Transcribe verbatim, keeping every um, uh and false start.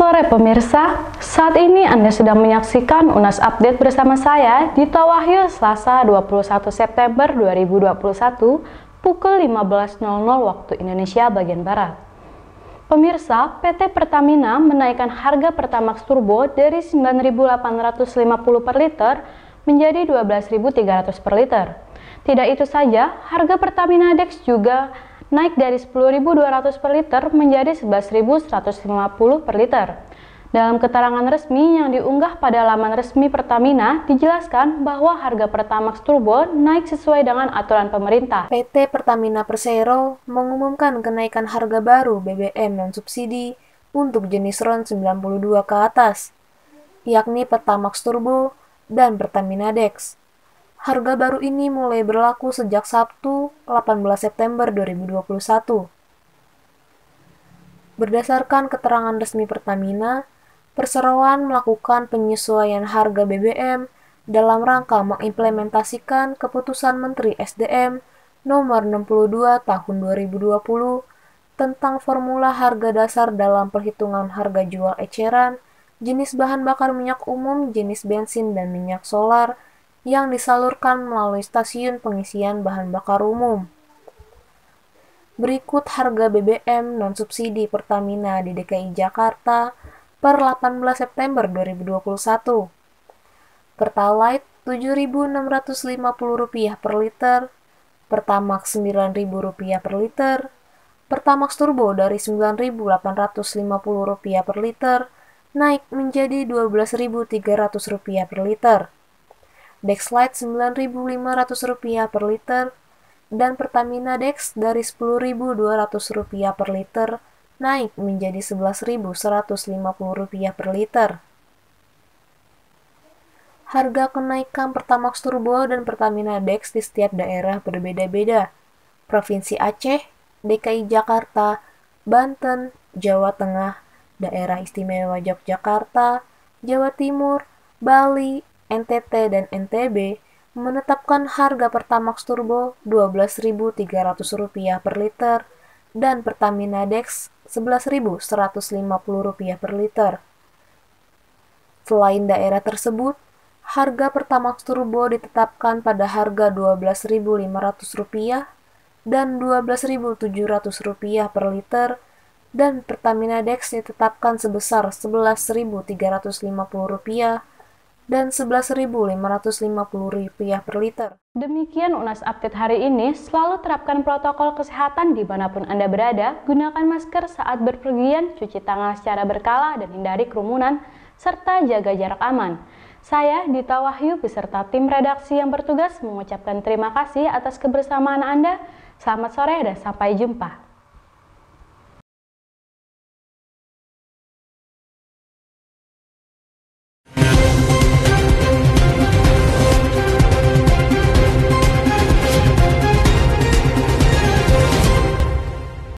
sore pemirsa, saat ini Anda sedang menyaksikan Unas Update bersama saya Dita Wahyu Selasa dua puluh satu September dua ribu dua puluh satu pukul lima belas nol nol waktu Indonesia bagian Barat. Pemirsa, P T Pertamina menaikkan harga Pertamax Turbo dari sembilan ribu delapan ratus lima puluh per liter menjadi dua belas ribu tiga ratus per liter. Tidak itu saja, harga Pertamina Dex juga naik dari sepuluh ribu dua ratus per liter menjadi sebelas ribu seratus lima puluh per liter. Dalam keterangan resmi yang diunggah pada laman resmi Pertamina, dijelaskan bahwa harga Pertamax Turbo naik sesuai dengan aturan pemerintah. P T Pertamina Persero mengumumkan kenaikan harga baru B B M non-subsidi untuk jenis RON sembilan puluh dua ke atas, yakni Pertamax Turbo dan Pertamina Dex. Harga baru ini mulai berlaku sejak Sabtu, delapan belas September dua ribu dua puluh satu. Berdasarkan keterangan resmi Pertamina, perseroan melakukan penyesuaian harga B B M dalam rangka mengimplementasikan Keputusan Menteri S D M Nomor enam puluh dua Tahun dua ribu dua puluh tentang formula harga dasar dalam perhitungan harga jual eceran, jenis bahan bakar minyak umum, jenis bensin dan minyak solar, yang disalurkan melalui stasiun pengisian bahan bakar umum. Berikut harga B B M non-subsidi Pertamina di D K I Jakarta per delapan belas September dua ribu dua puluh satu. Pertalite tujuh ribu enam ratus lima puluh rupiah per liter, Pertamax sembilan ribu rupiah per liter, Pertamax Turbo dari sembilan ribu delapan ratus lima puluh rupiah per liter naik menjadi dua belas ribu tiga ratus rupiah per liter. Dexlite sembilan ribu lima ratus rupiah per liter, dan Pertamina Dex dari sepuluh ribu dua ratus rupiah per liter naik menjadi sebelas ribu seratus lima puluh rupiah per liter. Harga kenaikan Pertamax Turbo dan Pertamina Dex di setiap daerah berbeda-beda. Provinsi Aceh, D K I Jakarta, Banten, Jawa Tengah, Daerah Istimewa Yogyakarta, Jawa Timur, Bali, N T T dan N T B menetapkan harga Pertamax Turbo dua belas ribu tiga ratus rupiah per liter dan Pertamina Dex sebelas ribu seratus lima puluh rupiah per liter. Selain daerah tersebut, harga Pertamax Turbo ditetapkan pada harga dua belas ribu lima ratus rupiah dan dua belas ribu tujuh ratus rupiah per liter, dan Pertamina Dex ditetapkan sebesar sebelas ribu tiga ratus lima puluh rupiah dan sebelas ribu lima ratus lima puluh rupiah per liter. Demikian Unas Update hari ini. Selalu terapkan protokol kesehatan dimanapun Anda berada, gunakan masker saat berpergian, cuci tangan secara berkala dan hindari kerumunan, serta jaga jarak aman. Saya Dita Wahyu beserta tim redaksi yang bertugas mengucapkan terima kasih atas kebersamaan Anda. Selamat sore dan sampai jumpa.